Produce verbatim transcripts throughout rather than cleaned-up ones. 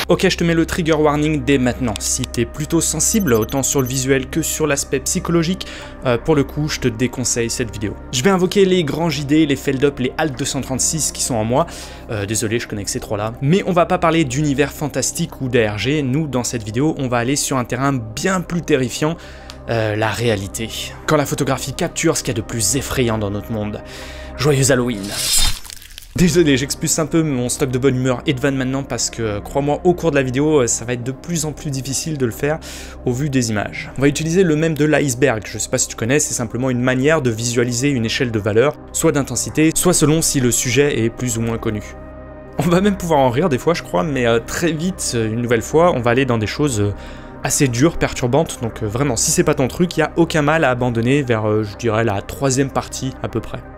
Ok, je te mets le trigger warning dès maintenant. Si t'es plutôt sensible, autant sur le visuel que sur l'aspect psychologique, euh, pour le coup, je te déconseille cette vidéo. Je vais invoquer les grands J D, les Feld-Up, les Alt deux cent trente-six qui sont en moi. Euh, désolé, je connais que ces trois-là. Mais on va pas parler d'univers fantastique ou d'A R G. Nous, dans cette vidéo, on va aller sur un terrain bien plus terrifiant. Euh, la réalité. Quand la photographie capture ce qu'il y a de plus effrayant dans notre monde. Joyeux Halloween! Désolé, j'expulse un peu mon stock de bonne humeur et de vanne maintenant parce que, euh, crois-moi, au cours de la vidéo, euh, ça va être de plus en plus difficile de le faire au vu des images. On va utiliser le même de l'iceberg, je sais pas si tu connais, c'est simplement une manière de visualiser une échelle de valeur, soit d'intensité, soit selon si le sujet est plus ou moins connu. On va même pouvoir en rire des fois, je crois, mais euh, très vite, une nouvelle fois, on va aller dans des choses... Euh, assez dure, perturbante, donc euh, vraiment si c'est pas ton truc, il n'y a aucun mal à abandonner vers, euh, je dirais, la troisième partie à peu près.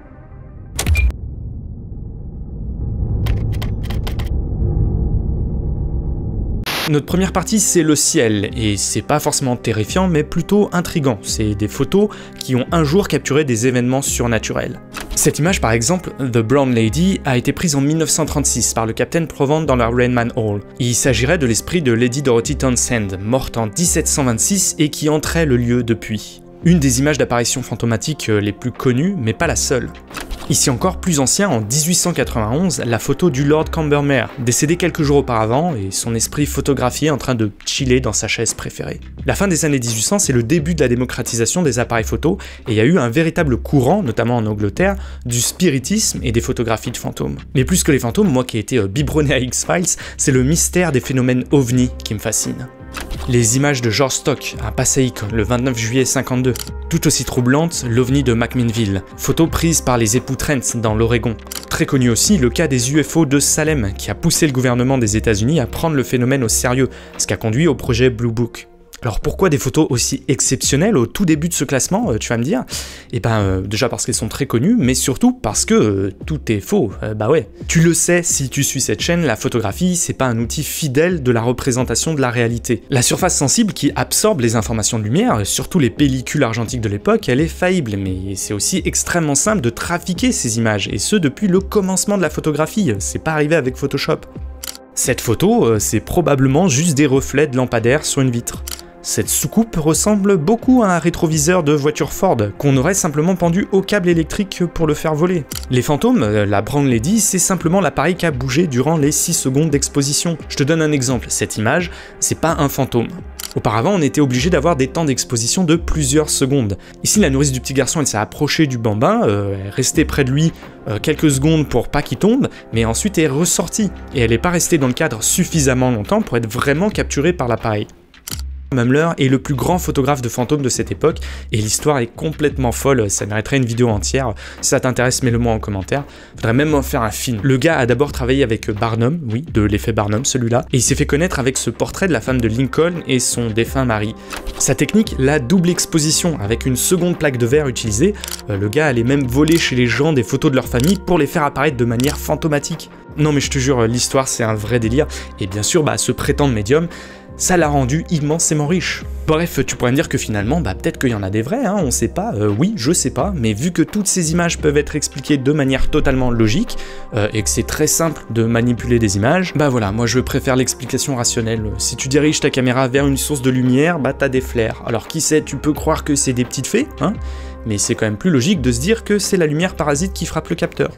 Notre première partie, c'est le ciel, et c'est pas forcément terrifiant, mais plutôt intriguant. C'est des photos qui ont un jour capturé des événements surnaturels. Cette image, par exemple, The Brown Lady, a été prise en mille neuf cent trente-six par le capitaine Provant dans la Rainman Hall. Il s'agirait de l'esprit de Lady Dorothy Townshend, morte en mille sept cent vingt-six et qui entrait le lieu depuis. Une des images d'apparition fantomatique les plus connues, mais pas la seule. Ici encore plus ancien, en mille huit cent quatre-vingt-onze, la photo du Lord Cambermere, décédé quelques jours auparavant, et son esprit photographié en train de chiller dans sa chaise préférée. La fin des années mille huit cents, c'est le début de la démocratisation des appareils photo, et il y a eu un véritable courant, notamment en Angleterre, du spiritisme et des photographies de fantômes. Mais plus que les fantômes, moi qui ai été biberonné à X-Files, c'est le mystère des phénomènes ovni qui me fascine. Les images de George Stock à Passaic le vingt-neuf juillet cinquante-deux. Tout aussi troublante, l'ovni de McMinnville, photo prise par les époux Trent dans l'Oregon. Très connu aussi le cas des U F O de Salem, qui a poussé le gouvernement des États-Unis à prendre le phénomène au sérieux, ce qui a conduit au projet Blue Book. Alors pourquoi des photos aussi exceptionnelles au tout début de ce classement, euh, tu vas me dire? Eh ben euh, déjà parce qu'elles sont très connues, mais surtout parce que euh, tout est faux, euh, bah ouais. Tu le sais si tu suis cette chaîne, la photographie c'est pas un outil fidèle de la représentation de la réalité. La surface sensible qui absorbe les informations de lumière, surtout les pellicules argentiques de l'époque, elle est faillible, mais c'est aussi extrêmement simple de trafiquer ces images, et ce depuis le commencement de la photographie, c'est pas arrivé avec Photoshop. Cette photo, euh, c'est probablement juste des reflets de lampadaires sur une vitre. Cette soucoupe ressemble beaucoup à un rétroviseur de voiture Ford, qu'on aurait simplement pendu au câble électrique pour le faire voler. Les fantômes, la Brown Lady, c'est simplement l'appareil qui a bougé durant les six secondes d'exposition. Je te donne un exemple, cette image, c'est pas un fantôme. Auparavant, on était obligé d'avoir des temps d'exposition de plusieurs secondes. Ici, la nourrice du petit garçon, elle s'est approchée du bambin, euh, elle est restée près de lui euh, quelques secondes pour pas qu'il tombe, mais ensuite elle est ressortie, et elle n'est pas restée dans le cadre suffisamment longtemps pour être vraiment capturée par l'appareil. Mumler est le plus grand photographe de fantômes de cette époque, et l'histoire est complètement folle, ça mériterait une vidéo entière. Si ça t'intéresse, mets-le moi en commentaire. Faudrait même en faire un film. Le gars a d'abord travaillé avec Barnum, oui, de l'effet Barnum, celui-là, et il s'est fait connaître avec ce portrait de la femme de Lincoln et son défunt mari. Sa technique, la double exposition, avec une seconde plaque de verre utilisée, euh, le gars allait même voler chez les gens des photos de leur famille pour les faire apparaître de manière fantomatique. Non mais je te jure, l'histoire c'est un vrai délire, et bien sûr, bah, ce prétendre médium, ça l'a rendu immensément riche. Bref, tu pourrais me dire que finalement, bah peut-être qu'il y en a des vrais, hein, on sait pas, euh, oui, je sais pas, mais vu que toutes ces images peuvent être expliquées de manière totalement logique, euh, et que c'est très simple de manipuler des images, bah voilà, moi je préfère l'explication rationnelle. Si tu diriges ta caméra vers une source de lumière, bah t'as des flares. Alors qui sait, tu peux croire que c'est des petites fées, hein, mais c'est quand même plus logique de se dire que c'est la lumière parasite qui frappe le capteur.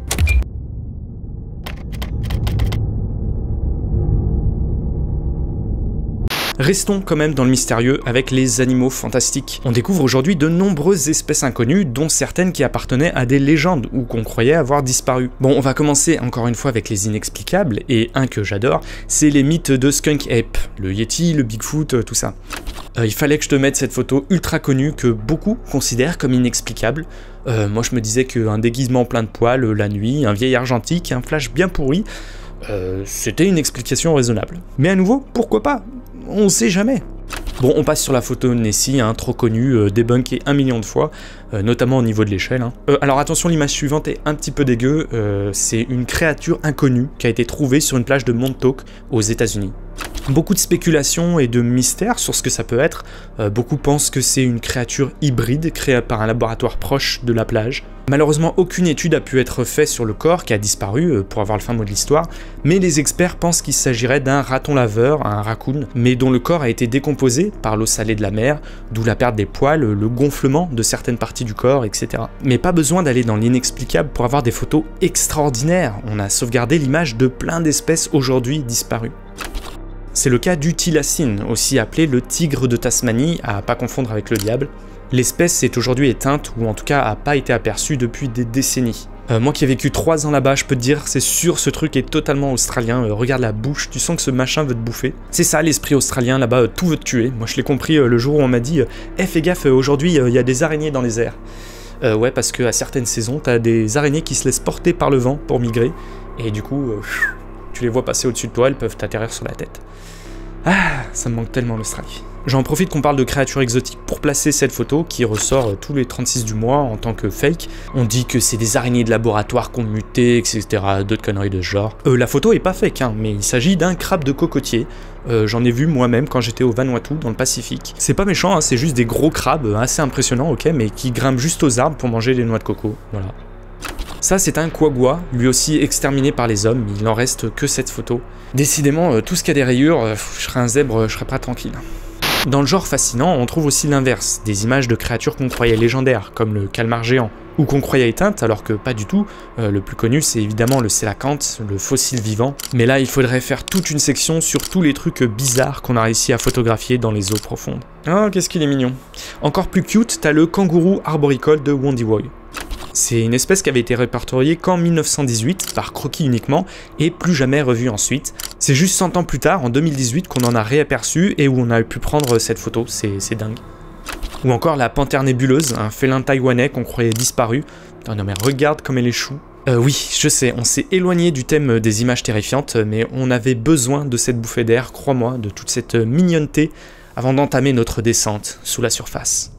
Restons quand même dans le mystérieux avec les animaux fantastiques. On découvre aujourd'hui de nombreuses espèces inconnues, dont certaines qui appartenaient à des légendes ou qu'on croyait avoir disparu. Bon, on va commencer encore une fois avec les inexplicables, et un que j'adore, c'est les mythes de Skunk Ape, le Yeti, le Bigfoot, tout ça. Euh, il fallait que je te mette cette photo ultra connue que beaucoup considèrent comme inexplicable. Euh, moi je me disais qu'un déguisement plein de poils la nuit, un vieil argentique, un flash bien pourri, euh, c'était une explication raisonnable. Mais à nouveau, pourquoi pas? On sait jamais. Bon, on passe sur la photo de Nessie, hein, trop connue, euh, débunkée un million de fois, euh, notamment au niveau de l'échelle. Hein. Euh, alors attention, l'image suivante est un petit peu dégueu, euh, c'est une créature inconnue qui a été trouvée sur une plage de Montauk aux États-Unis. Beaucoup de spéculations et de mystères sur ce que ça peut être. Euh, beaucoup pensent que c'est une créature hybride créée par un laboratoire proche de la plage. Malheureusement, aucune étude a pu être faite sur le corps qui a disparu, euh, pour avoir le fin mot de l'histoire, mais les experts pensent qu'il s'agirait d'un raton laveur, un raccoon, mais dont le corps a été décomposé par l'eau salée de la mer, d'où la perte des poils, le gonflement de certaines parties du corps, et cetera. Mais pas besoin d'aller dans l'inexplicable pour avoir des photos extraordinaires. On a sauvegardé l'image de plein d'espèces aujourd'hui disparues. C'est le cas du thylacine, aussi appelé le tigre de Tasmanie, à pas confondre avec le diable. L'espèce est aujourd'hui éteinte, ou en tout cas a pas été aperçue depuis des décennies. Euh, moi qui ai vécu trois ans là-bas, je peux te dire, c'est sûr, ce truc est totalement australien. Euh, regarde la bouche, tu sens que ce machin veut te bouffer. C'est ça l'esprit australien, là-bas, euh, tout veut te tuer. Moi je l'ai compris euh, le jour où on m'a dit « Eh fais gaffe, euh, aujourd'hui il euh, y a des araignées dans les airs. Euh, » Ouais, parce qu'à certaines saisons, t'as des araignées qui se laissent porter par le vent pour migrer, et du coup, euh, tu les vois passer au-dessus de toi, elles peuvent t'atterrir sur la tête. Ah, ça me manque tellement l'Australie. J'en profite qu'on parle de créatures exotiques pour placer cette photo qui ressort tous les trente-six du mois en tant que fake. On dit que c'est des araignées de laboratoire qui ont muté, et cetera. D'autres conneries de ce genre. Euh, la photo est pas fake, hein, mais il s'agit d'un crabe de cocotier. Euh, J'en ai vu moi-même quand j'étais au Vanuatu dans le Pacifique. C'est pas méchant, hein, c'est juste des gros crabes assez impressionnants, ok, mais qui grimpent juste aux arbres pour manger des noix de coco. Voilà. Ça c'est un quagua, lui aussi exterminé par les hommes, il n'en reste que cette photo. Décidément, euh, tout ce qui a des rayures, euh, je serais un zèbre, je serais pas tranquille. Dans le genre fascinant, on trouve aussi l'inverse, des images de créatures qu'on croyait légendaires, comme le calmar géant, ou qu'on croyait éteintes, alors que pas du tout. Euh, le plus connu c'est évidemment le sélacanthe, le fossile vivant, mais là il faudrait faire toute une section sur tous les trucs bizarres qu'on a réussi à photographier dans les eaux profondes. Oh, qu'est-ce qu'il est mignon. Encore plus cute, t'as le kangourou arboricole de Wondiwoi. C'est une espèce qui avait été répertoriée qu'en mille neuf cent dix-huit, par croquis uniquement, et plus jamais revue ensuite. C'est juste cent ans plus tard, en deux mille dix-huit, qu'on en a réaperçu et où on a pu prendre cette photo, c'est dingue. Ou encore la panthère nébuleuse, un félin taïwanais qu'on croyait disparu. Putain, non mais regarde comme elle est chou. Euh, oui, je sais, on s'est éloigné du thème des images terrifiantes, mais on avait besoin de cette bouffée d'air, crois-moi, de toute cette mignonneté, avant d'entamer notre descente sous la surface.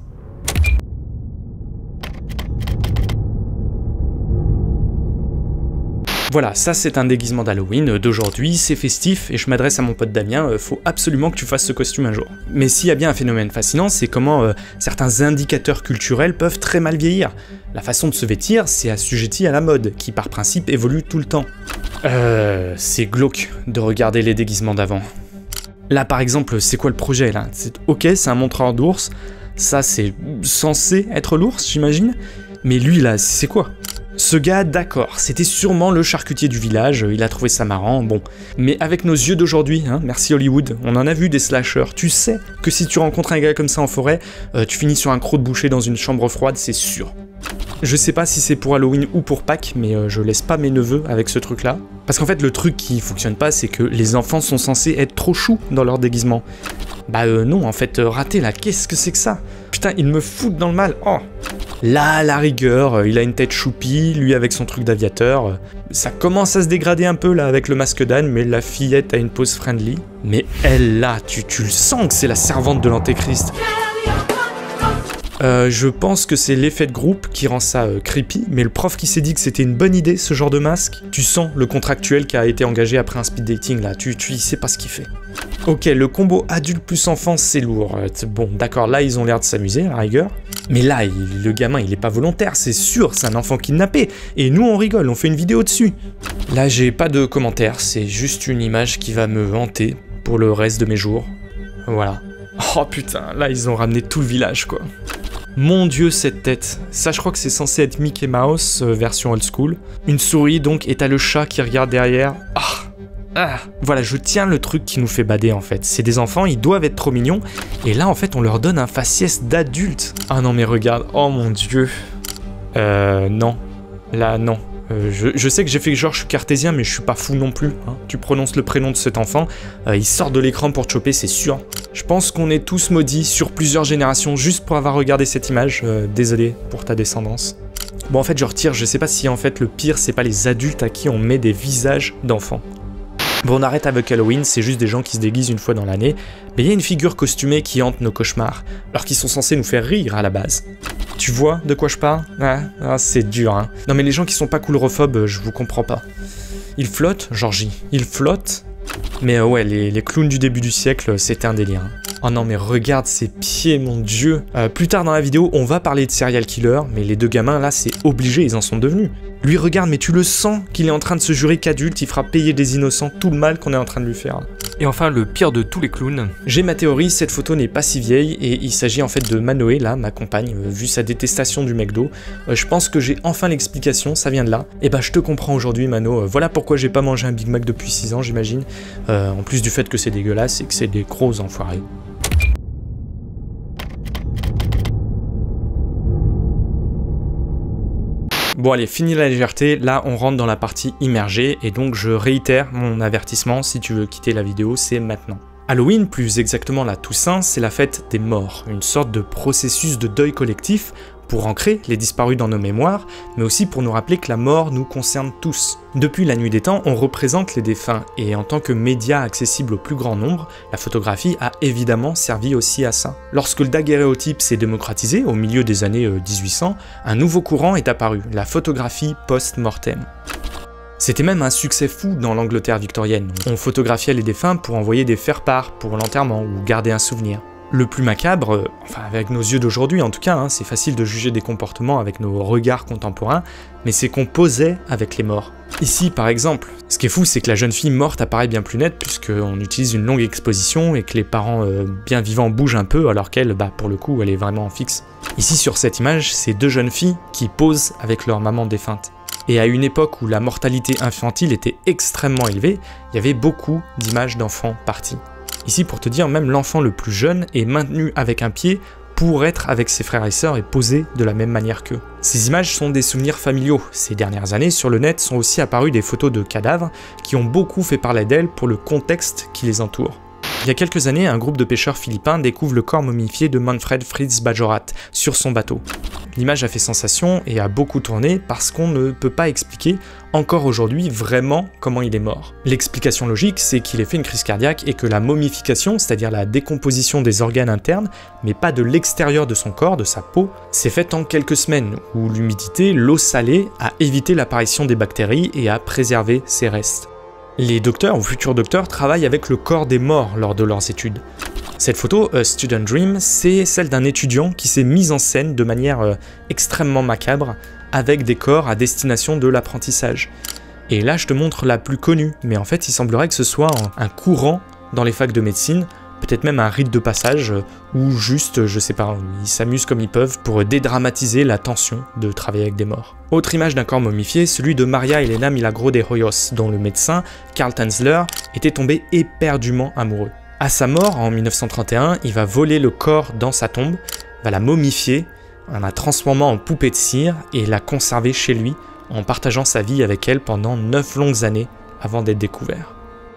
Voilà, ça c'est un déguisement d'Halloween d'aujourd'hui, c'est festif, et je m'adresse à mon pote Damien, euh, faut absolument que tu fasses ce costume un jour. Mais s'il y a bien un phénomène fascinant, c'est comment euh, certains indicateurs culturels peuvent très mal vieillir. La façon de se vêtir, c'est assujetti à la mode, qui par principe évolue tout le temps. Euh... c'est glauque de regarder les déguisements d'avant. Là par exemple, c'est quoi le projet là? Ok, c'est un montreur d'ours, ça c'est censé être l'ours j'imagine, mais lui là, c'est quoi? Ce gars, d'accord, c'était sûrement le charcutier du village, il a trouvé ça marrant, bon. Mais avec nos yeux d'aujourd'hui, hein, merci Hollywood, on en a vu des slashers, tu sais que si tu rencontres un gars comme ça en forêt, euh, tu finis sur un croc de boucher dans une chambre froide, c'est sûr. Je sais pas si c'est pour Halloween ou pour Pâques, mais euh, je laisse pas mes neveux avec ce truc-là. Parce qu'en fait, le truc qui fonctionne pas, c'est que les enfants sont censés être trop choux dans leur déguisement. Bah euh, non, en fait, euh, raté là, qu'est-ce que c'est que ça? Putain, ils me foutent dans le mal, oh. Là, la rigueur, il a une tête choupie, lui avec son truc d'aviateur. Ça commence à se dégrader un peu là avec le masque d'âne, mais la fillette a une pose friendly. Mais elle là, tu, tu le sens que c'est la servante de l'antéchrist. Euh, je pense que c'est l'effet de groupe qui rend ça euh, creepy, mais le prof qui s'est dit que c'était une bonne idée ce genre de masque, tu sens le contractuel qui a été engagé après un speed dating là, tu, tu y sais pas ce qu'il fait. Ok, le combo adulte plus enfant c'est lourd, euh, bon d'accord là ils ont l'air de s'amuser à la rigueur, mais là il, le gamin il est pas volontaire, c'est sûr, c'est un enfant kidnappé, et nous on rigole, on fait une vidéo dessus. Là j'ai pas de commentaires, c'est juste une image qui va me hanter pour le reste de mes jours, voilà. Oh putain, là ils ont ramené tout le village quoi. Mon dieu cette tête, ça je crois que c'est censé être Mickey Mouse euh, version old school. Une souris donc et t'as le chat qui regarde derrière. Ah, ah. Voilà, je tiens le truc qui nous fait bader en fait. C'est des enfants, ils doivent être trop mignons. Et là en fait on leur donne un faciès d'adulte. Ah non mais regarde, oh mon dieu. Euh non, là non. Euh, je, je sais que j'ai fait genre je suis cartésien mais je suis pas fou non plus, hein. Tu prononces le prénom de cet enfant, euh, il sort de l'écran pour te choper, c'est sûr. Je pense qu'on est tous maudits sur plusieurs générations juste pour avoir regardé cette image, euh, désolé pour ta descendance. Bon en fait je retire, je sais pas si en fait le pire c'est pas les adultes à qui on met des visages d'enfants. Bon on arrête avec Halloween, c'est juste des gens qui se déguisent une fois dans l'année, mais il y a une figure costumée qui hante nos cauchemars, alors qu'ils sont censés nous faire rire à la base. Tu vois de quoi je parle? Ah, ah c'est dur hein. Non mais les gens qui sont pas coulrophobes, je vous comprends pas. Ils flottent, Georgie, ils flottent. Mais euh, ouais, les, les clowns du début du siècle, c'était un délire. Hein. Oh non mais regarde ses pieds, mon dieu. euh, Plus tard dans la vidéo, on va parler de serial killer, mais les deux gamins là, c'est obligé, ils en sont devenus. Lui regarde, mais tu le sens qu'il est en train de se jurer qu'adulte, il fera payer des innocents tout le mal qu'on est en train de lui faire. Et enfin, le pire de tous les clowns. J'ai ma théorie, cette photo n'est pas si vieille, et il s'agit en fait de Manoé, là, ma compagne, euh, vu sa détestation du McDo. Euh, je pense que j'ai enfin l'explication, ça vient de là. Et bah je te comprends aujourd'hui, Mano, euh, voilà pourquoi j'ai pas mangé un Big Mac depuis six ans, j'imagine. Euh, en plus du fait que c'est dégueulasse et que c'est des gros enfoirés. Bon allez, fini la légèreté, là on rentre dans la partie immergée, et donc je réitère mon avertissement, si tu veux quitter la vidéo, c'est maintenant. Halloween, plus exactement la Toussaint, c'est la fête des morts, une sorte de processus de deuil collectif pour ancrer les disparus dans nos mémoires, mais aussi pour nous rappeler que la mort nous concerne tous. Depuis la nuit des temps, on représente les défunts, et en tant que média accessible au plus grand nombre, la photographie a évidemment servi aussi à ça. Lorsque le daguerréotype s'est démocratisé, au milieu des années dix-huit cents, un nouveau courant est apparu, la photographie post-mortem. C'était même un succès fou dans l'Angleterre victorienne. On photographiait les défunts pour envoyer des faire-part pour l'enterrement ou garder un souvenir. Le plus macabre, euh, enfin avec nos yeux d'aujourd'hui en tout cas, hein, c'est facile de juger des comportements avec nos regards contemporains, mais c'est qu'on posait avec les morts. Ici par exemple, ce qui est fou c'est que la jeune fille morte apparaît bien plus nette puisqu'on utilise une longue exposition et que les parents euh, bien vivants bougent un peu alors qu'elle, bah pour le coup, elle est vraiment fixe. Ici sur cette image, c'est deux jeunes filles qui posent avec leur maman défunte. Et à une époque où la mortalité infantile était extrêmement élevée, il y avait beaucoup d'images d'enfants partis. Ici, pour te dire, même l'enfant le plus jeune est maintenu avec un pied pour être avec ses frères et sœurs et poser de la même manière qu'eux. Ces images sont des souvenirs familiaux. Ces dernières années, sur le net sont aussi apparues des photos de cadavres qui ont beaucoup fait parler d'elles pour le contexte qui les entoure. Il y a quelques années, un groupe de pêcheurs philippins découvre le corps momifié de Manfred Fritz Bajorat sur son bateau. L'image a fait sensation et a beaucoup tourné parce qu'on ne peut pas expliquer encore aujourd'hui vraiment comment il est mort. L'explication logique, c'est qu'il ait fait une crise cardiaque et que la momification, c'est-à-dire la décomposition des organes internes, mais pas de l'extérieur de son corps, de sa peau, s'est faite en quelques semaines, où l'humidité, l'eau salée, a évité l'apparition des bactéries et a préservé ses restes. Les docteurs ou futurs docteurs travaillent avec le corps des morts lors de leurs études. Cette photo, A Student Dream, c'est celle d'un étudiant qui s'est mis en scène de manière euh, extrêmement macabre, avec des corps à destination de l'apprentissage. Et là, je te montre la plus connue, mais en fait, il semblerait que ce soit un, un courant dans les facs de médecine, peut-être même un rite de passage, euh, ou juste, je sais pas, ils s'amusent comme ils peuvent pour dédramatiser la tension de travailler avec des morts. Autre image d'un corps momifié, celui de Maria Elena Milagro de Hoyos, dont le médecin, Karl Tanzler, était tombé éperdument amoureux. À sa mort, en mille neuf cent trente et un, il va voler le corps dans sa tombe, va la momifier, en la transformant en poupée de cire et la conserver chez lui, en partageant sa vie avec elle pendant neuf longues années avant d'être découvert.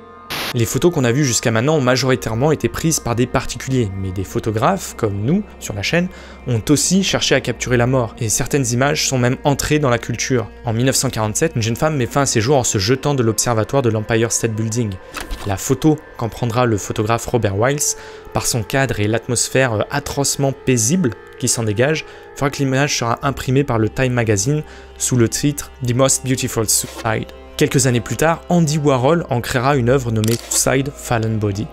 Les photos qu'on a vues jusqu'à maintenant ont majoritairement été prises par des particuliers, mais des photographes, comme nous, sur la chaîne, ont aussi cherché à capturer la mort, et certaines images sont même entrées dans la culture. En mille neuf cent quarante-sept, une jeune femme met fin à ses jours en se jetant de l'observatoire de l'Empire State Building. La photo qu'en prendra le photographe Robert Wiles, par son cadre et l'atmosphère atrocement paisible qui s'en dégage, fera que l'image sera imprimée par le Time Magazine sous le titre « The Most Beautiful Suicide ». Quelques années plus tard, Andy Warhol en créera une œuvre nommée Suicide Fallen Body.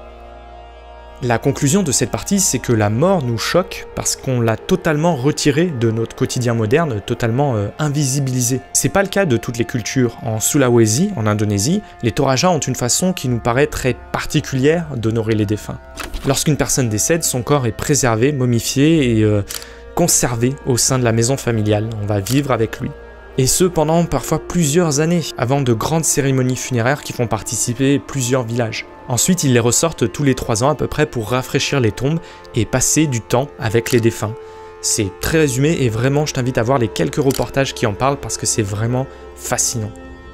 La conclusion de cette partie, c'est que la mort nous choque parce qu'on l'a totalement retirée de notre quotidien moderne, totalement euh, invisibilisée. C'est pas le cas de toutes les cultures. En Sulawesi, en Indonésie, les Toraja ont une façon qui nous paraît très particulière d'honorer les défunts. Lorsqu'une personne décède, son corps est préservé, momifié et euh, conservé au sein de la maison familiale. On va vivre avec lui. Et ce pendant parfois plusieurs années, avant de grandes cérémonies funéraires qui font participer plusieurs villages. Ensuite, ils les ressortent tous les trois ans à peu près pour rafraîchir les tombes et passer du temps avec les défunts. C'est très résumé et vraiment je t'invite à voir les quelques reportages qui en parlent parce que c'est vraiment fascinant.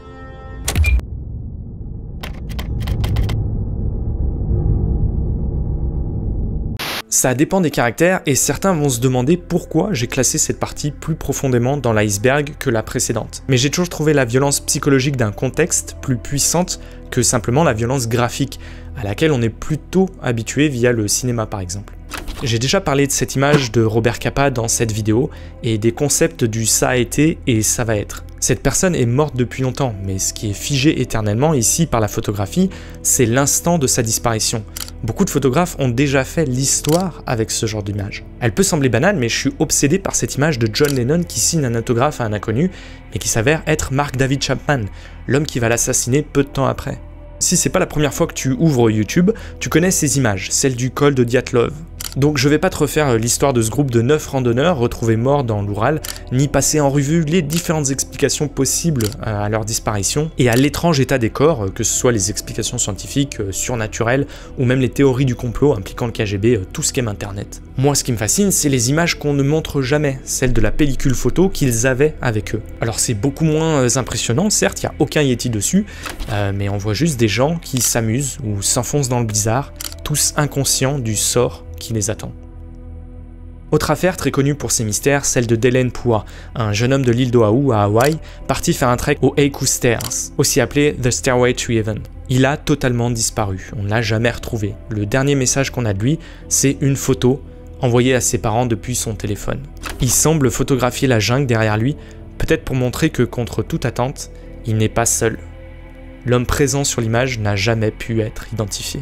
Ça dépend des caractères et certains vont se demander pourquoi j'ai classé cette partie plus profondément dans l'iceberg que la précédente. Mais j'ai toujours trouvé la violence psychologique d'un contexte plus puissante que simplement la violence graphique, à laquelle on est plutôt habitué via le cinéma par exemple. J'ai déjà parlé de cette image de Robert Capa dans cette vidéo et des concepts du ça a été et ça va être. Cette personne est morte depuis longtemps, mais ce qui est figé éternellement ici par la photographie, c'est l'instant de sa disparition. Beaucoup de photographes ont déjà fait l'histoire avec ce genre d'image. Elle peut sembler banale, mais je suis obsédé par cette image de John Lennon qui signe un autographe à un inconnu, mais qui s'avère être Mark David Chapman, l'homme qui va l'assassiner peu de temps après. Si c'est pas la première fois que tu ouvres YouTube, tu connais ces images, celle du col de Dyatlov. Donc je vais pas te refaire l'histoire de ce groupe de neuf randonneurs retrouvés morts dans l'Oural, ni passer en revue les différentes explications possibles à leur disparition et à l'étrange état des corps, que ce soit les explications scientifiques, surnaturelles, ou même les théories du complot impliquant le K G B, tout ce qu'aime Internet. Moi ce qui me fascine, c'est les images qu'on ne montre jamais, celles de la pellicule photo qu'ils avaient avec eux. Alors c'est beaucoup moins impressionnant, certes, il n'y a aucun Yeti dessus, euh, mais on voit juste des gens qui s'amusent ou s'enfoncent dans le blizzard, tous inconscients du sort qui les attend. Autre affaire très connue pour ses mystères, celle de Delaine Pua, un jeune homme de l'île d'Oahu à Hawaï, parti faire un trek au Eiku Stairs, aussi appelé The Stairway to Heaven. Il a totalement disparu, on ne l'a jamais retrouvé. Le dernier message qu'on a de lui, c'est une photo envoyée à ses parents depuis son téléphone. Il semble photographier la jungle derrière lui, peut-être pour montrer que contre toute attente, il n'est pas seul. L'homme présent sur l'image n'a jamais pu être identifié.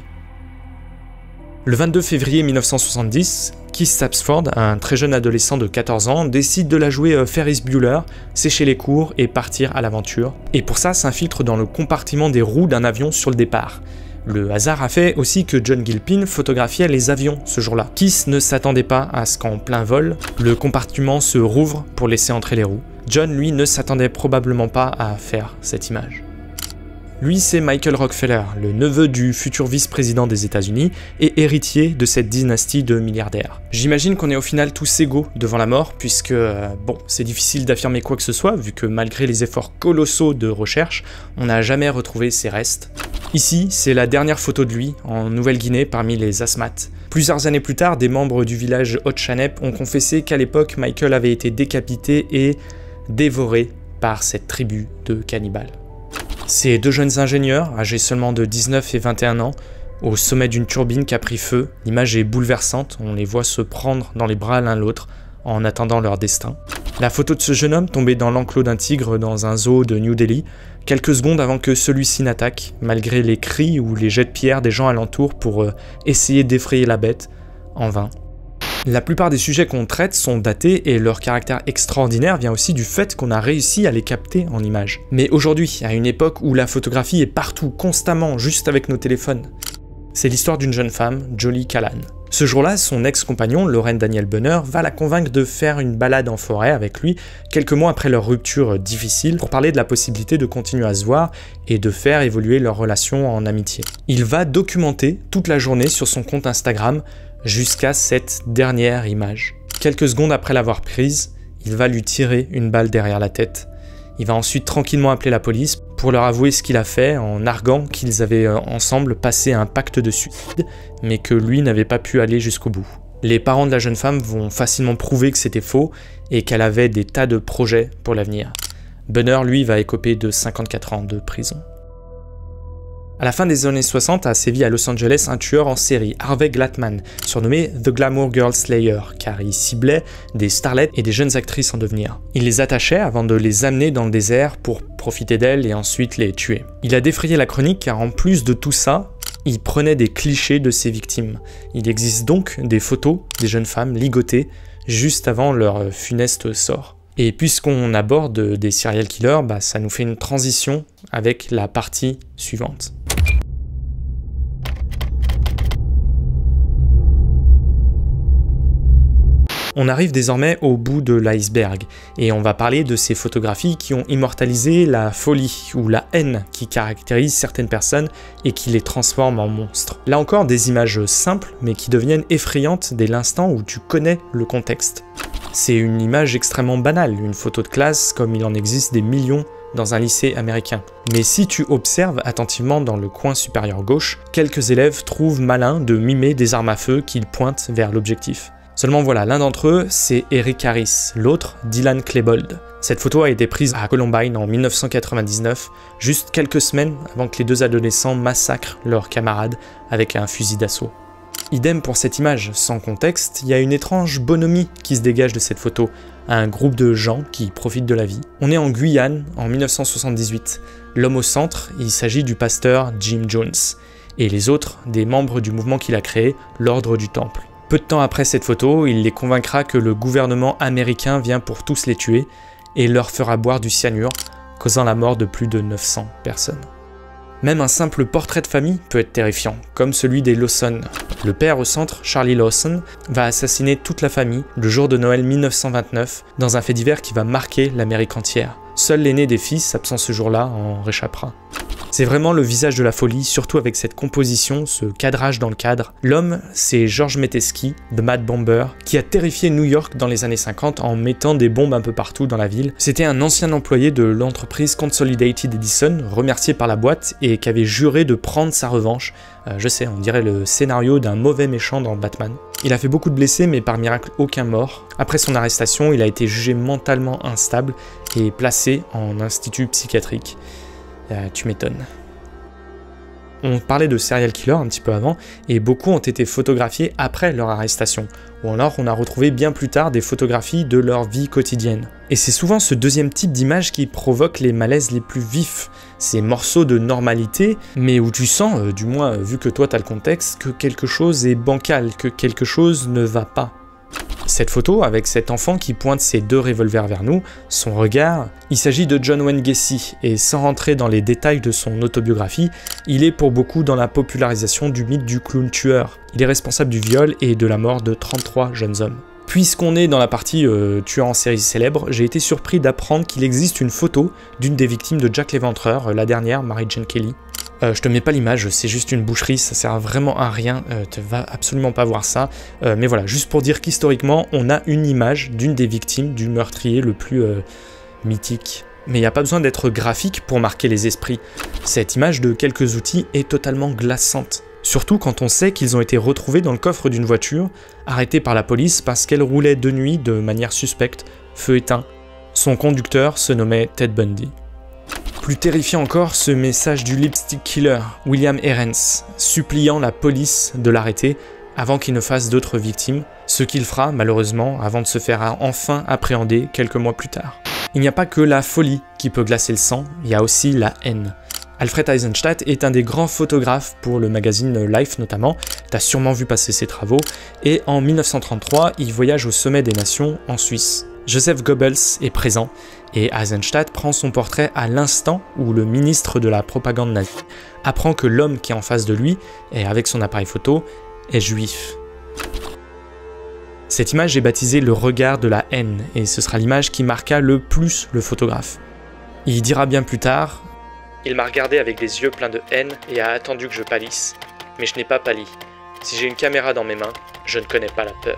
Le vingt-deux février mille neuf cent soixante-dix, Keith Sapsford, un très jeune adolescent de quatorze ans, décide de la jouer Ferris Bueller, sécher les cours et partir à l'aventure. Et pour ça, s'infiltre dans le compartiment des roues d'un avion sur le départ. Le hasard a fait aussi que John Gilpin photographiait les avions ce jour-là. Keith ne s'attendait pas à ce qu'en plein vol, le compartiment se rouvre pour laisser entrer les roues. John, lui, ne s'attendait probablement pas à faire cette image. Lui, c'est Michael Rockefeller, le neveu du futur vice-président des États-Unis et héritier de cette dynastie de milliardaires. J'imagine qu'on est au final tous égaux devant la mort, puisque, euh, bon, c'est difficile d'affirmer quoi que ce soit, vu que malgré les efforts colossaux de recherche, on n'a jamais retrouvé ses restes. Ici, c'est la dernière photo de lui, en Nouvelle-Guinée, parmi les Asmat. Plusieurs années plus tard, des membres du village Hotchanep ont confessé qu'à l'époque, Michael avait été décapité et dévoré par cette tribu de cannibales. Ces deux jeunes ingénieurs, âgés seulement de dix-neuf et vingt et un ans, au sommet d'une turbine qui a pris feu, l'image est bouleversante, on les voit se prendre dans les bras l'un l'autre en attendant leur destin. La photo de ce jeune homme tombé dans l'enclos d'un tigre dans un zoo de New Delhi, quelques secondes avant que celui-ci n'attaque, malgré les cris ou les jets de pierre des gens alentour pour euh, essayer d'effrayer la bête, en vain. La plupart des sujets qu'on traite sont datés et leur caractère extraordinaire vient aussi du fait qu'on a réussi à les capter en images. Mais aujourd'hui, à une époque où la photographie est partout, constamment, juste avec nos téléphones, c'est l'histoire d'une jeune femme, Jolie Callan. Ce jour-là, son ex-compagnon, Lauren Daniel Bunner, va la convaincre de faire une balade en forêt avec lui, quelques mois après leur rupture difficile, pour parler de la possibilité de continuer à se voir et de faire évoluer leur relation en amitié. Il va documenter toute la journée sur son compte Instagram, jusqu'à cette dernière image. Quelques secondes après l'avoir prise, il va lui tirer une balle derrière la tête. Il va ensuite tranquillement appeler la police pour leur avouer ce qu'il a fait en arguant qu'ils avaient ensemble passé un pacte de suicide, mais que lui n'avait pas pu aller jusqu'au bout. Les parents de la jeune femme vont facilement prouver que c'était faux et qu'elle avait des tas de projets pour l'avenir. Bunner, lui, va écoper de cinquante-quatre ans de prison. À la fin des années soixante, a sévi à Los Angeles un tueur en série, Harvey Glatman, surnommé The Glamour Girl Slayer, car il ciblait des starlets et des jeunes actrices en devenir. Il les attachait avant de les amener dans le désert pour profiter d'elles et ensuite les tuer. Il a défrayé la chronique car en plus de tout ça, il prenait des clichés de ses victimes. Il existe donc des photos des jeunes femmes ligotées juste avant leur funeste sort. Et puisqu'on aborde des serial killers, bah, ça nous fait une transition avec la partie suivante. On arrive désormais au bout de l'iceberg, et on va parler de ces photographies qui ont immortalisé la folie ou la haine qui caractérise certaines personnes et qui les transforment en monstres. Là encore, des images simples, mais qui deviennent effrayantes dès l'instant où tu connais le contexte. C'est une image extrêmement banale, une photo de classe comme il en existe des millions dans un lycée américain. Mais si tu observes attentivement dans le coin supérieur gauche, quelques élèves trouvent malin de mimer des armes à feu qu'ils pointent vers l'objectif. Seulement voilà, l'un d'entre eux, c'est Eric Harris, l'autre, Dylan Klebold. Cette photo a été prise à Columbine en mille neuf cent quatre-vingt-dix-neuf, juste quelques semaines avant que les deux adolescents massacrent leurs camarades avec un fusil d'assaut. Idem pour cette image, sans contexte, il y a une étrange bonhomie qui se dégage de cette photo, un groupe de gens qui profitent de la vie. On est en Guyane, en mille neuf cent soixante-dix-huit. L'homme au centre, il s'agit du pasteur Jim Jones, et les autres, des membres du mouvement qu'il a créé, l'Ordre du Temple. Peu de temps après cette photo, il les convaincra que le gouvernement américain vient pour tous les tuer, et leur fera boire du cyanure, causant la mort de plus de neuf cents personnes. Même un simple portrait de famille peut être terrifiant, comme celui des Lawson. Le père au centre, Charlie Lawson, va assassiner toute la famille le jour de Noël mille neuf cent vingt-neuf, dans un fait divers qui va marquer l'Amérique entière. Seul l'aîné des fils, absent ce jour-là, en réchappera. C'est vraiment le visage de la folie, surtout avec cette composition, ce cadrage dans le cadre. L'homme, c'est George Metesky, The Mad Bomber, qui a terrifié New York dans les années cinquante en mettant des bombes un peu partout dans la ville. C'était un ancien employé de l'entreprise Consolidated Edison, remercié par la boîte et qui avait juré de prendre sa revanche. Euh, je sais, on dirait le scénario d'un mauvais méchant dans Batman. Il a fait beaucoup de blessés, mais par miracle aucun mort. Après son arrestation, il a été jugé mentalement instable et placé en institut psychiatrique. Euh, tu m'étonnes. On parlait de serial killer un petit peu avant, et beaucoup ont été photographiés après leur arrestation, ou alors on a retrouvé bien plus tard des photographies de leur vie quotidienne. Et c'est souvent ce deuxième type d'image qui provoque les malaises les plus vifs, ces morceaux de normalité, mais où tu sens, euh, du moins vu que toi t'as le contexte, que quelque chose est bancal, que quelque chose ne va pas. Cette photo, avec cet enfant qui pointe ses deux revolvers vers nous, son regard, il s'agit de John Wayne Gacy, et sans rentrer dans les détails de son autobiographie, il est pour beaucoup dans la popularisation du mythe du clown tueur. Il est responsable du viol et de la mort de trente-trois jeunes hommes. Puisqu'on est dans la partie euh, tueur en série célèbre, j'ai été surpris d'apprendre qu'il existe une photo d'une des victimes de Jack l'Éventreur, euh, la dernière, Mary Jane Kelly. Euh, je te mets pas l'image, c'est juste une boucherie, ça sert vraiment à rien, euh, tu vas absolument pas voir ça. Euh, mais voilà, juste pour dire qu'historiquement, on a une image d'une des victimes du meurtrier le plus euh, mythique. Mais il n'y a pas besoin d'être graphique pour marquer les esprits. Cette image de quelques outils est totalement glaçante. Surtout quand on sait qu'ils ont été retrouvés dans le coffre d'une voiture, arrêtés par la police parce qu'elle roulait de nuit de manière suspecte, feu éteint. Son conducteur se nommait Ted Bundy. Plus terrifiant encore, ce message du lipstick killer, William Herrens, suppliant la police de l'arrêter avant qu'il ne fasse d'autres victimes, ce qu'il fera malheureusement avant de se faire enfin appréhender quelques mois plus tard. Il n'y a pas que la folie qui peut glacer le sang, il y a aussi la haine. Alfred Eisenstadt est un des grands photographes pour le magazine Life notamment, t'as sûrement vu passer ses travaux, et en mille neuf cent trente-trois, il voyage au sommet des nations en Suisse. Joseph Goebbels est présent, et Eisenstadt prend son portrait à l'instant où le ministre de la propagande nazie apprend que l'homme qui est en face de lui, et avec son appareil photo, est juif. Cette image est baptisée le regard de la haine, et ce sera l'image qui marqua le plus le photographe. Il dira bien plus tard « Il m'a regardé avec des yeux pleins de haine et a attendu que je pâlisse, mais je n'ai pas pâli. Si j'ai une caméra dans mes mains, je ne connais pas la peur. »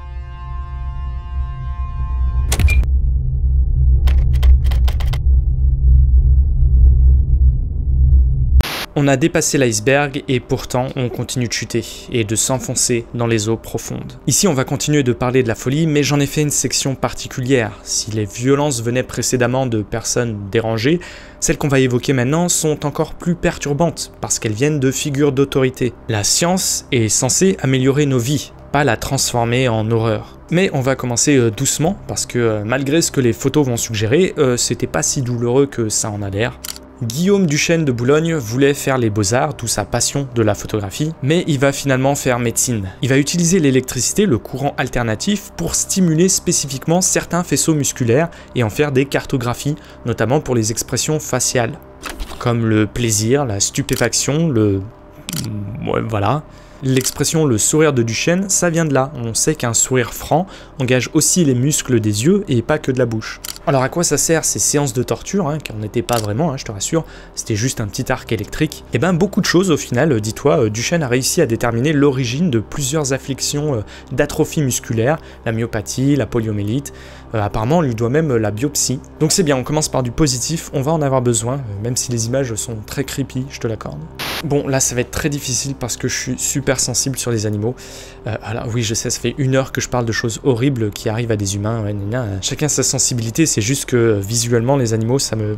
On a dépassé l'iceberg et pourtant on continue de chuter et de s'enfoncer dans les eaux profondes. Ici on va continuer de parler de la folie, mais j'en ai fait une section particulière. Si les violences venaient précédemment de personnes dérangées, celles qu'on va évoquer maintenant sont encore plus perturbantes parce qu'elles viennent de figures d'autorité. La science est censée améliorer nos vies, pas la transformer en horreur. Mais on va commencer euh, doucement parce que euh, malgré ce que les photos vont suggérer, euh, c'était pas si douloureux que ça en a l'air. Guillaume Duchesne de Boulogne voulait faire les beaux-arts, d'où sa passion de la photographie, mais il va finalement faire médecine. Il va utiliser l'électricité, le courant alternatif, pour stimuler spécifiquement certains faisceaux musculaires et en faire des cartographies, notamment pour les expressions faciales, comme le plaisir, la stupéfaction, le... Ouais, voilà. L'expression « le sourire de Duchesne », ça vient de là. On sait qu'un sourire franc engage aussi les muscles des yeux et pas que de la bouche. Alors à quoi ça sert ces séances de torture, hein, car on n'était pas vraiment, hein, je te rassure, c'était juste un petit arc électrique. Et ben beaucoup de choses au final, dis-toi, Duchesne a réussi à déterminer l'origine de plusieurs afflictions d'atrophie musculaire, la myopathie, la poliomyélite, euh, apparemment on lui doit même la biopsie. Donc c'est bien, on commence par du positif, on va en avoir besoin, même si les images sont très creepy, je te l'accorde. Bon là ça va être très difficile parce que je suis super sensible sur les animaux. Euh, alors oui je sais, ça fait une heure que je parle de choses horribles qui arrivent à des humains, ouais, gna, gna. Chacun sa sensibilité, c'est juste que visuellement les animaux ça me...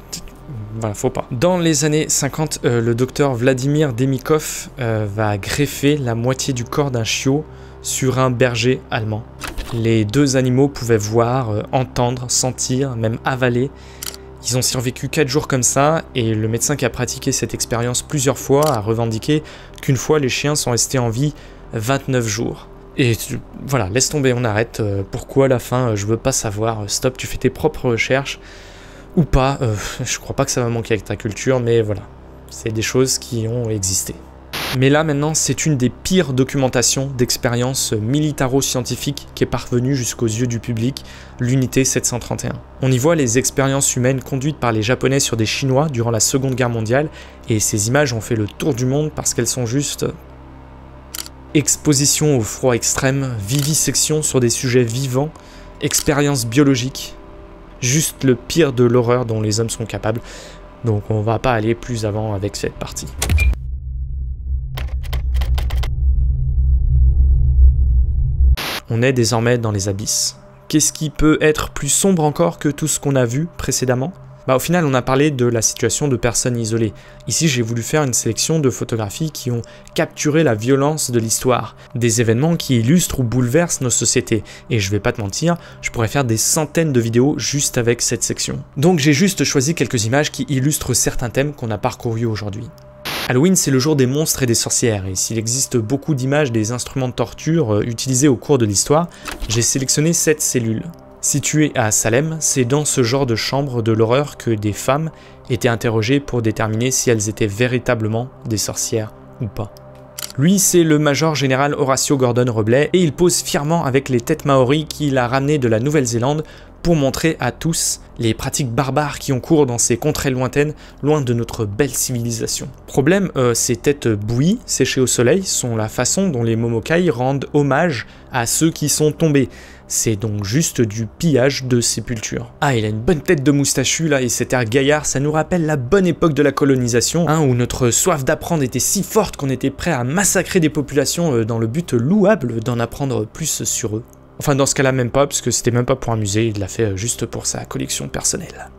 voilà, faut pas. Dans les années cinquante, euh, le docteur Vladimir Demikov euh, va greffer la moitié du corps d'un chiot sur un berger allemand. Les deux animaux pouvaient voir, euh, entendre, sentir, même avaler. Ils ont survécu quatre jours comme ça, et le médecin qui a pratiqué cette expérience plusieurs fois a revendiqué qu'une fois les chiens sont restés en vie vingt-neuf jours. Et tu, voilà, laisse tomber, on arrête. Euh, pourquoi à la fin, euh, je veux pas savoir. Euh, stop, tu fais tes propres recherches. Ou pas, euh, je crois pas que ça va manquer avec ta culture, mais voilà. C'est des choses qui ont existé. Mais là maintenant, c'est une des pires documentations d'expériences militaro-scientifiques qui est parvenue jusqu'aux yeux du public, l'unité sept cent trente et un. On y voit les expériences humaines conduites par les Japonais sur des Chinois durant la Seconde Guerre mondiale, et ces images ont fait le tour du monde parce qu'elles sont juste... exposition au froid extrême, vivisection sur des sujets vivants, expériences biologiques, juste le pire de l'horreur dont les hommes sont capables, donc on va pas aller plus avant avec cette partie. On est désormais dans les abysses. Qu'est-ce qui peut être plus sombre encore que tout ce qu'on a vu précédemment ? Bah, au final, on a parlé de la situation de personnes isolées. Ici, j'ai voulu faire une sélection de photographies qui ont capturé la violence de l'histoire, des événements qui illustrent ou bouleversent nos sociétés. Et je vais pas te mentir, je pourrais faire des centaines de vidéos juste avec cette section. Donc j'ai juste choisi quelques images qui illustrent certains thèmes qu'on a parcourus aujourd'hui. Halloween, c'est le jour des monstres et des sorcières, et s'il existe beaucoup d'images des instruments de torture euh, utilisés au cours de l'histoire, j'ai sélectionné cette cellule. Située à Salem, c'est dans ce genre de chambre de l'horreur que des femmes étaient interrogées pour déterminer si elles étaient véritablement des sorcières ou pas. Lui, c'est le major général Horatio Gordon Robley, et il pose fièrement avec les têtes maoris qu'il a ramenées de la Nouvelle-Zélande pour montrer à tous les pratiques barbares qui ont cours dans ces contrées lointaines, loin de notre belle civilisation. Problème, euh, ces têtes bouillies, séchées au soleil, sont la façon dont les Momokai rendent hommage à ceux qui sont tombés. C'est donc juste du pillage de sépultures. Ah, il a une bonne tête de moustachu là, et cet air gaillard, ça nous rappelle la bonne époque de la colonisation, hein, où notre soif d'apprendre était si forte qu'on était prêt à massacrer des populations euh, dans le but louable d'en apprendre plus sur eux. Enfin, dans ce cas-là, même pas, parce que c'était même pas pour un musée, il l'a fait juste pour sa collection personnelle.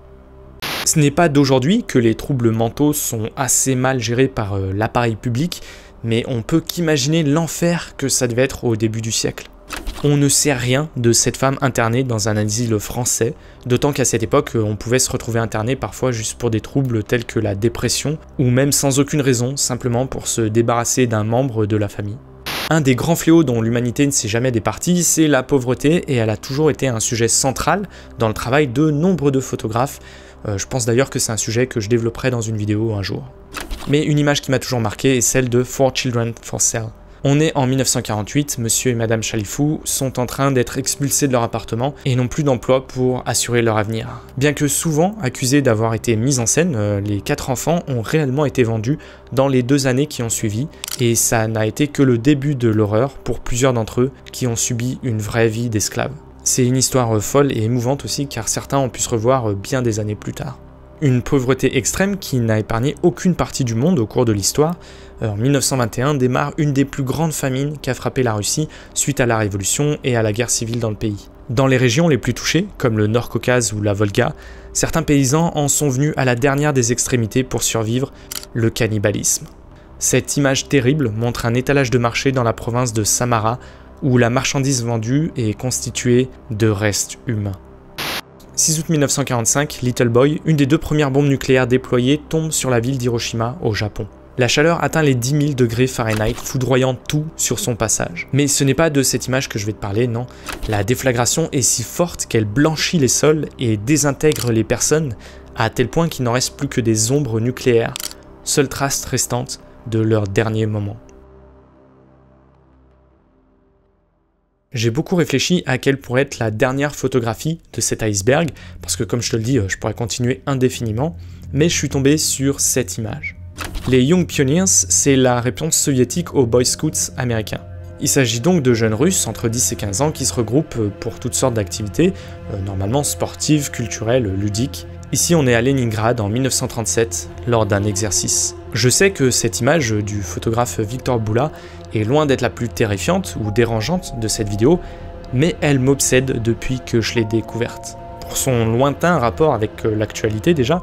Ce n'est pas d'aujourd'hui que les troubles mentaux sont assez mal gérés par euh, l'appareil public, mais on peut qu'imaginer l'enfer que ça devait être au début du siècle. On ne sait rien de cette femme internée dans un asile français, d'autant qu'à cette époque, on pouvait se retrouver interné parfois juste pour des troubles tels que la dépression, ou même sans aucune raison, simplement pour se débarrasser d'un membre de la famille. Un des grands fléaux dont l'humanité ne s'est jamais départie, c'est la pauvreté, et elle a toujours été un sujet central dans le travail de nombre de photographes. Euh, je pense d'ailleurs que c'est un sujet que je développerai dans une vidéo un jour. Mais une image qui m'a toujours marqué est celle de Four Children for Sale. On est en mille neuf cent quarante-huit, monsieur et madame Chalifou sont en train d'être expulsés de leur appartement et n'ont plus d'emploi pour assurer leur avenir. Bien que souvent accusés d'avoir été mis en scène, euh, les quatre enfants ont réellement été vendus dans les deux années qui ont suivi, et ça n'a été que le début de l'horreur pour plusieurs d'entre eux qui ont subi une vraie vie d'esclaves. C'est une histoire folle et émouvante aussi, car certains ont pu se revoir bien des années plus tard. Une pauvreté extrême qui n'a épargné aucune partie du monde au cours de l'histoire. En mille neuf cent vingt et un démarre une des plus grandes famines qu'a frappé la Russie suite à la Révolution et à la guerre civile dans le pays. Dans les régions les plus touchées, comme le Nord-Caucase ou la Volga, certains paysans en sont venus à la dernière des extrémités pour survivre, le cannibalisme. Cette image terrible montre un étalage de marché dans la province de Samara, où la marchandise vendue est constituée de restes humains. six août mille neuf cent quarante-cinq, Little Boy, une des deux premières bombes nucléaires déployées, tombe sur la ville d'Hiroshima, au Japon. La chaleur atteint les dix mille degrés Fahrenheit, foudroyant tout sur son passage. Mais ce n'est pas de cette image que je vais te parler, non. La déflagration est si forte qu'elle blanchit les sols et désintègre les personnes, à tel point qu'il n'en reste plus que des ombres nucléaires, seule trace restante de leur dernier moment. J'ai beaucoup réfléchi à quelle pourrait être la dernière photographie de cet iceberg, parce que comme je te le dis, je pourrais continuer indéfiniment, mais je suis tombé sur cette image. Les Young Pioneers, c'est la réponse soviétique aux Boy Scouts américains. Il s'agit donc de jeunes Russes entre dix et quinze ans qui se regroupent pour toutes sortes d'activités, euh, normalement sportives, culturelles, ludiques. Ici on est à Leningrad en mille neuf cent trente-sept, lors d'un exercice. Je sais que cette image du photographe Victor Boula est loin d'être la plus terrifiante ou dérangeante de cette vidéo, mais elle m'obsède depuis que je l'ai découverte. Pour son lointain rapport avec l'actualité déjà,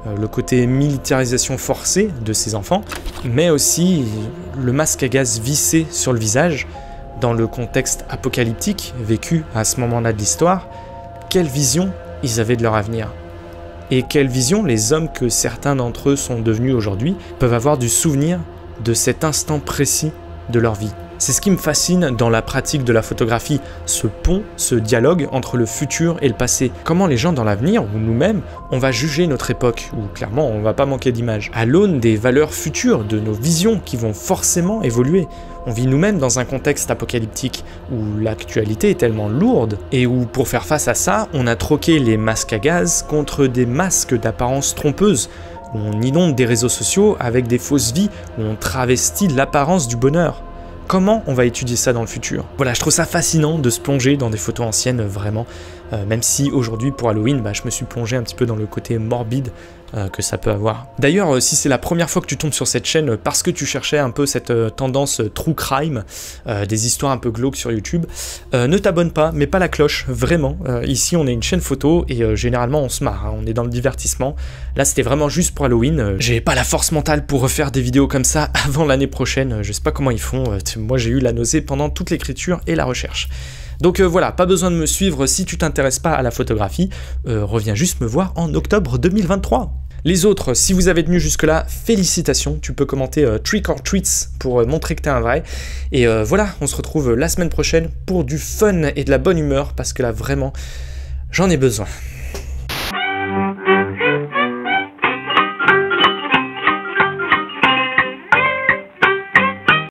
euh, le côté militarisation forcée de ces enfants, mais aussi le masque à gaz vissé sur le visage, dans le contexte apocalyptique vécu à ce moment-là de l'histoire. Quelle vision ils avaient de leur avenir? Et quelle vision les hommes que certains d'entre eux sont devenus aujourd'hui peuvent avoir du souvenir de cet instant précis de leur vie? C'est ce qui me fascine dans la pratique de la photographie, ce pont, ce dialogue entre le futur et le passé. Comment les gens dans l'avenir, ou nous-mêmes, on va juger notre époque, ou clairement on va pas manquer d'images, à l'aune des valeurs futures, de nos visions qui vont forcément évoluer. On vit nous-mêmes dans un contexte apocalyptique où l'actualité est tellement lourde et où, pour faire face à ça, on a troqué les masques à gaz contre des masques d'apparence trompeuse, où on inonde des réseaux sociaux avec des fausses vies, où on travestit l'apparence du bonheur. Comment on va étudier ça dans le futur? Voilà, je trouve ça fascinant de se plonger dans des photos anciennes, vraiment. Euh, même si aujourd'hui, pour Halloween, bah, je me suis plongé un petit peu dans le côté morbide euh, que ça peut avoir. D'ailleurs, euh, si c'est la première fois que tu tombes sur cette chaîne euh, parce que tu cherchais un peu cette euh, tendance euh, true crime, euh, des histoires un peu glauques sur YouTube, euh, ne t'abonne pas, mets pas la cloche, vraiment. Euh, ici, on est une chaîne photo et euh, généralement, on se marre, hein, on est dans le divertissement. Là, c'était vraiment juste pour Halloween. Euh, j'ai pas la force mentale pour refaire des vidéos comme ça avant l'année prochaine. Je sais pas comment ils font. Euh, moi, j'ai eu la nausée pendant toute l'écriture et la recherche. Donc euh, voilà, pas besoin de me suivre si tu t'intéresses pas à la photographie, euh, reviens juste me voir en octobre deux mille vingt-trois. Les autres, si vous avez tenu jusque-là, félicitations, tu peux commenter euh, Trick or Treats pour euh, montrer que t'es un vrai. Et euh, voilà, on se retrouve la semaine prochaine pour du fun et de la bonne humeur, parce que là vraiment, j'en ai besoin.